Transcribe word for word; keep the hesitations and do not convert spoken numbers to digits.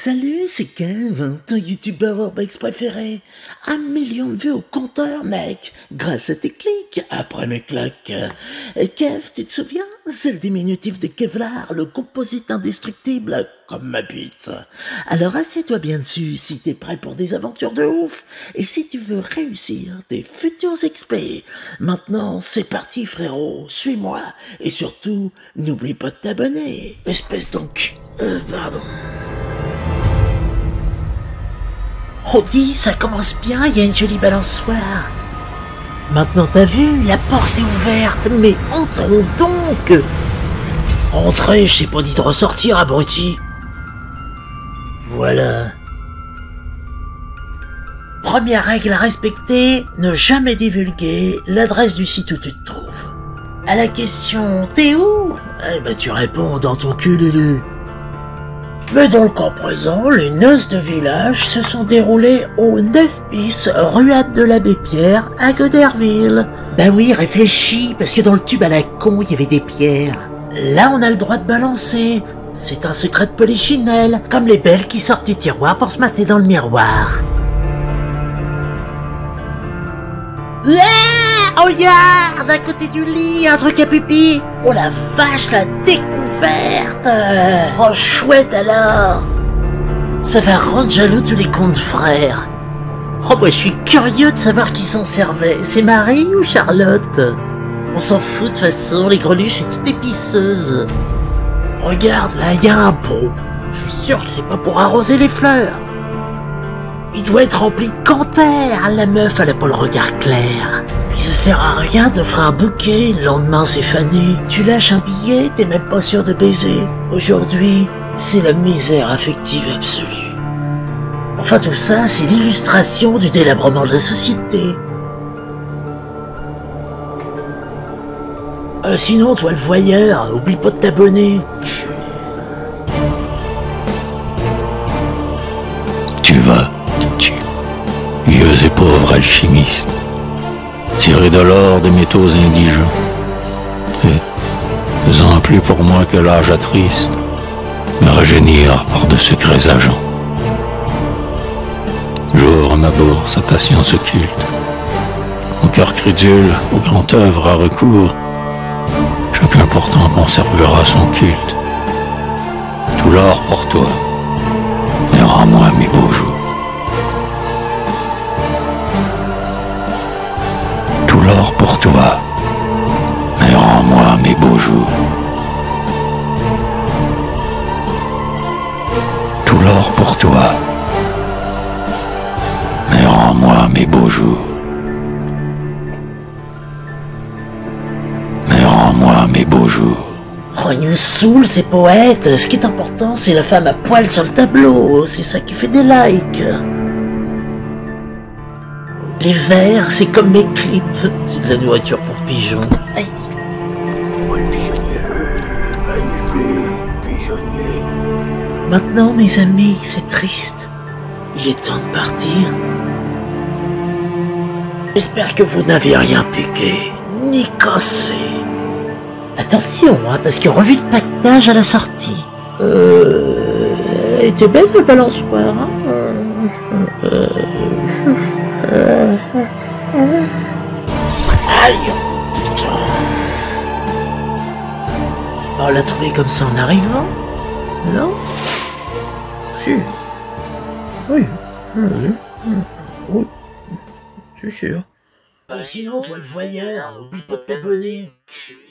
Salut, c'est Kev, ton youtubeur urbex préféré. Un million de vues au compteur, mec, grâce à tes clics, après mes claques. Et Kev, tu te souviens? C'est le diminutif de Kevlar, le composite indestructible, comme ma bite. Alors assieds-toi bien dessus si t'es prêt pour des aventures de ouf, et si tu veux réussir tes futurs expés. Maintenant, c'est parti frérot, suis-moi, et surtout, n'oublie pas de t'abonner. Espèce donc... Euh, pardon... Oh dis, ça commence bien, il y a une jolie balançoire. Maintenant t'as vu, la porte est ouverte, mais entrons donc. Entrez, je t'ai pas dit de ressortir, abruti. Voilà. Première règle à respecter, ne jamais divulguer l'adresse du site où tu te trouves. À la question « T'es où ?» Eh ben tu réponds dans ton cul, Lulu. Mais dans le cas présent, les noces de village se sont déroulées au neuf bis ruade de l'Abbé Pierre à Goderville. Bah oui, réfléchis, parce que dans le tube à la con, il y avait des pierres. Là, on a le droit de balancer. C'est un secret de polichinelle, comme les belles qui sortent du tiroir pour se mater dans le miroir. Ah, regarde, à côté du lit, un truc à pipi. Oh la vache, la découverte. Oh chouette alors. Ça va rendre jaloux tous les contes frères. Oh bah je suis curieux de savoir qui s'en servait. C'est Marie ou Charlotte? On s'en fout de toute façon, les greluches c'est toutes des pisseuses. Regarde, là il y a un pot. Je suis sûr que c'est pas pour arroser les fleurs. Il doit être rempli de canthère. La meuf, elle a pas le regard clair. Puis ça sert à rien d'offrir un bouquet, le lendemain c'est fané. Tu lâches un billet, t'es même pas sûr de baiser. Aujourd'hui, c'est la misère affective absolue. Enfin tout ça, c'est l'illustration du délabrement de la société. Euh, sinon, toi le voyeur, oublie pas de t'abonner. Tu vas vieux et pauvre alchimiste, tirer de l'or des métaux indigents, et, faisant plus pour moi que l'âge attriste, me rajeunir par de secrets agents. J'ouvre ma bourse à ta science occulte, mon cœur crédule aux grandes œuvres à recours, chacun pourtant conservera son culte. Tout l'or pour toi, mais rends-moi mes beaux jours. Tout l'or pour toi, mais rends-moi mes beaux jours. Tout l'or pour toi, mais rends-moi mes beaux jours. Mais rends-moi mes beaux jours. Oh, ils nous saoulent ces poètes. Ce qui est important, c'est la femme à poil sur le tableau. C'est ça qui fait des likes. Les vers, c'est comme mes clips. C'est de la nourriture pour pigeons. Aïe. Moi le pigeonnier, magnifique pigeonnier. Maintenant, mes amis, c'est triste. Il est temps de partir. J'espère que vous n'avez rien piqué, ni cassé. Attention, hein, parce que revue de pactage à la sortie. Euh... Elle était belle la balançoire, hein euh... Euh... Aïe, putain. On l'a trouvé comme ça en arrivant? Non? Si. Oui. Oui. Oui. Je suis sûr. Euh, sinon, toi le voyeur, oublie pas de t'abonner.